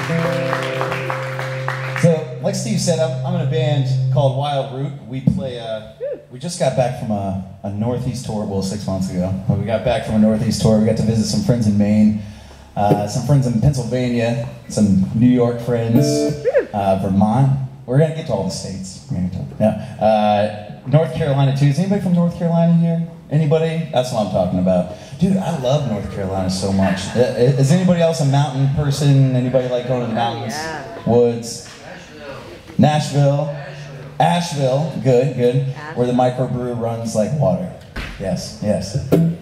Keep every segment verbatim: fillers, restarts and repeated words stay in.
So, like Steve said, I'm, I'm in a band called Wild Root. We play, uh, we just got back from a, a Northeast tour, well, six months ago. We got back from a Northeast tour. We got to visit some friends in Maine, uh, some friends in Pennsylvania, some New York friends, uh, Vermont. We're gonna get to all the states. We're gonna talk. Yeah. Uh, North Carolina too. Is anybody from North Carolina here? Anybody? That's what I'm talking about. Dude, I love North Carolina so much. Is anybody else a mountain person? Anybody like going to the mountains? Yeah. Woods? Nashville? Asheville. Good, good. Asheville. Where the microbrew runs like water. Yes, yes.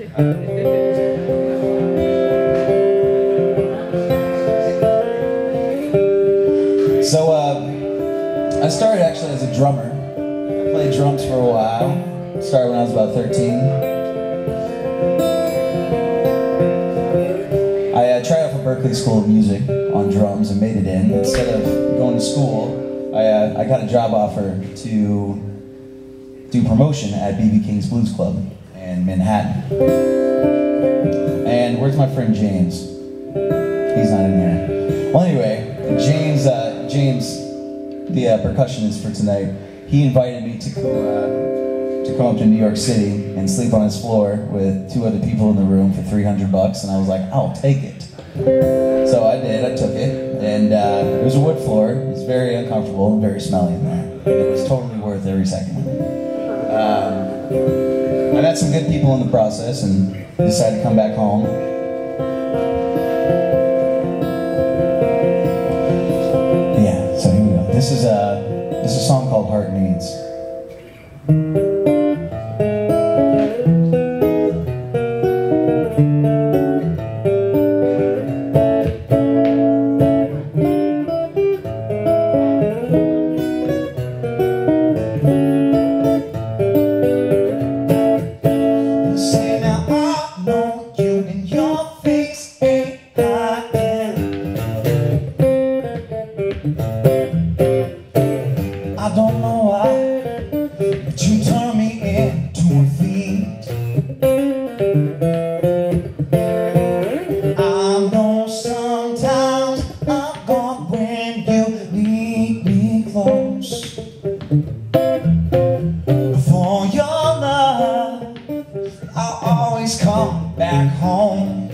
So, uh, I started actually as a drummer. I played drums for a while. Started when I was about thirteen. I uh, tried out for Berklee School of Music on drums and made it in. Instead of going to school, I, uh, I got a job offer to do promotion at B B King's Blues Club in Manhattan. And where's my friend James? He's not in here. Well, anyway, James, uh, James, the uh, percussionist for tonight, he invited me to go, uh, to come up to New York City and sleep on his floor with two other people in the room for three hundred bucks, and I was like, I'll take it. So I did, I took it, and uh, it was a wood floor. It was very uncomfortable and very smelly in there. It was totally worth every second of it. Um, I met some good people in the process and decided to come back home. Yeah, so here we go. This is a, this is a song called Heart Needs. I don't know why, but you turn me into a fiend. I know sometimes I'm gone when you need me close. For your love, I'll always come back home.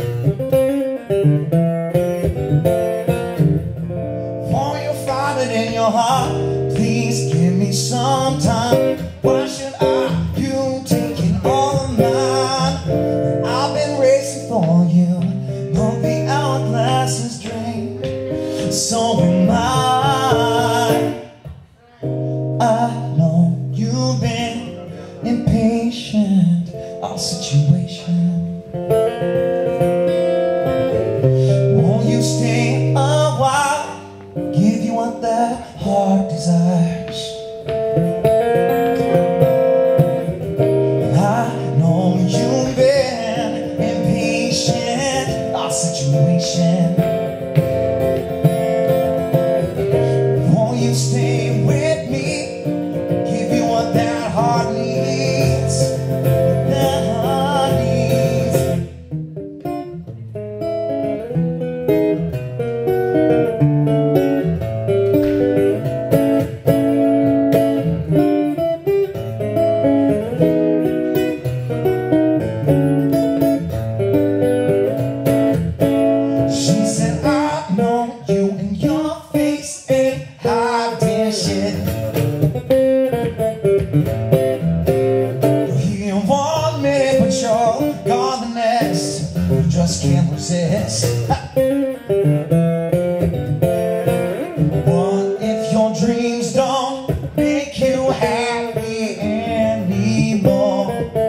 For you find it in your heart, please give me some time. Why should I, you taking all of mine? I've been racing for you, but the hourglass is drained. So am I. I know you've been impatient, our situation. Won't you stay a while? Give you what that heart desires. I know you've been impatient, our situation. Won't you stay with me? Give you what that heart needs. That heart needs. She said, I know you and your face ain't hiding shit. You're here one minute, but you're gone the next. You just can't resist. What if your dreams don't make you happy anymore?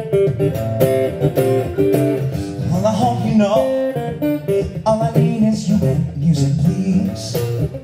Well, I hope you know all I need is you and music, please.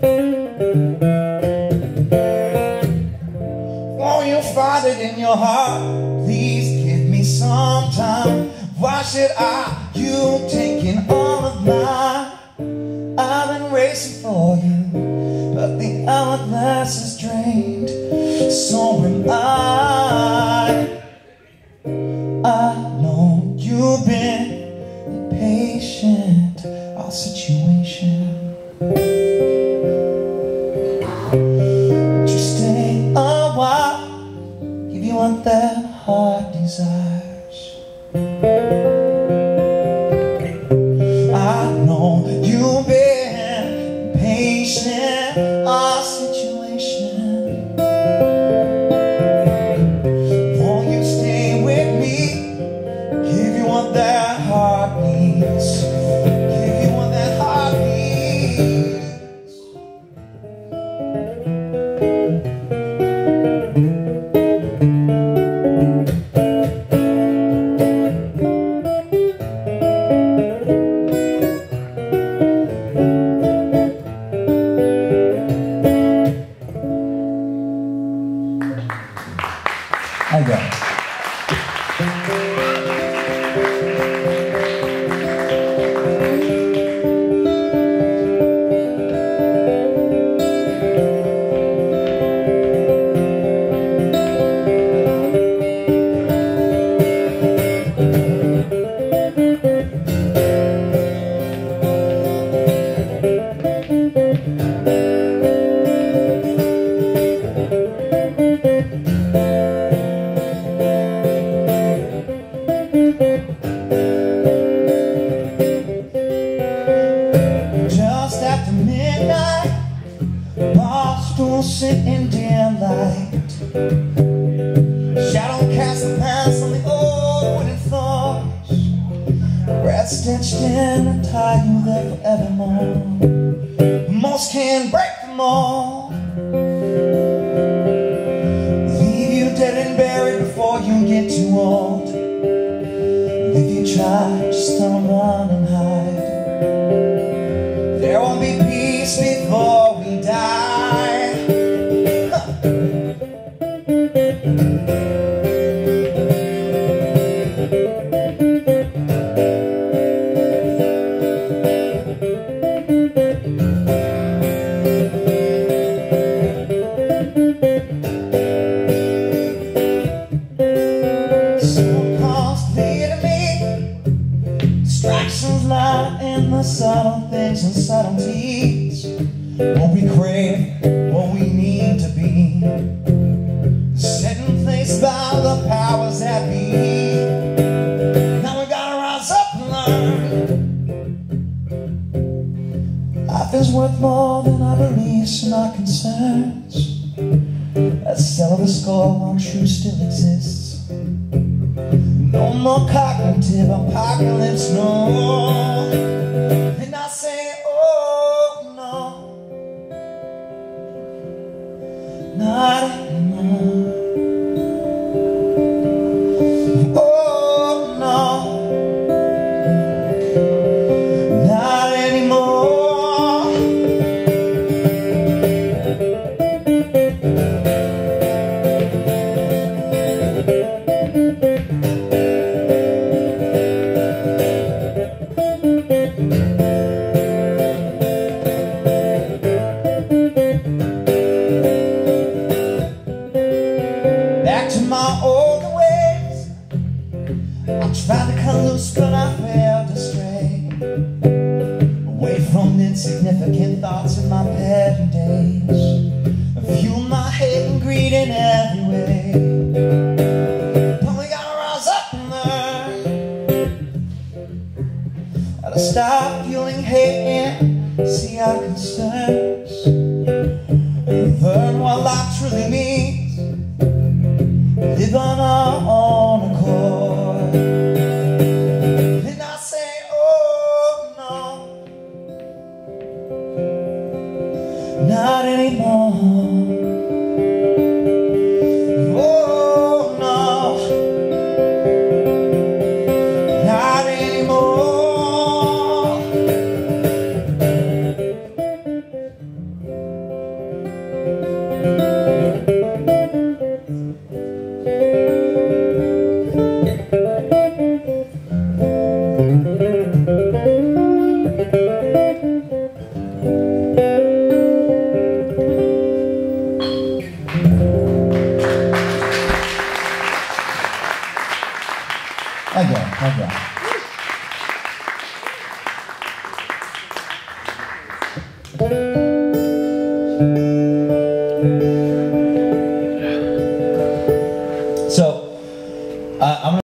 Won't you find it in your heart? Please give me some time. Why should I, you taking all of mine? I've been racing for you, but the hourglass is drained. So am I. I know you've been impatient, our situation. Just after midnight, bar stool sitting dim light, shadow cast the past on the old wooden floors, red stitched in and tie you there forevermore. Most can't break them all, leave you dead and buried before you get too old. And if you try, just don't run and hide. There won't be peace before we die. Huh. Someone calls clear to me. Distractions lie in the subtle things and subtleties. What we crave, what we need to be, set in place by the powers that be. Now we gotta rise up and learn. Life is worth more than our beliefs and our concerns. Let's settle the score while truth still exists. No more cognitive apocalypse, no. And I say, oh no, not anymore. Oh no, not anymore. Back to my old ways, I tried to cut loose but I failed to stray away from insignificant thoughts in my petty days. Fuel my hate and greed in every way. But we gotta rise up and learn. Gotta stop fueling hate and see our concerns, and learn what life truly means. Live on our own accord. And I say, oh no, not anymore. Oh no, not anymore. I go, I go. So, uh, I'm gonna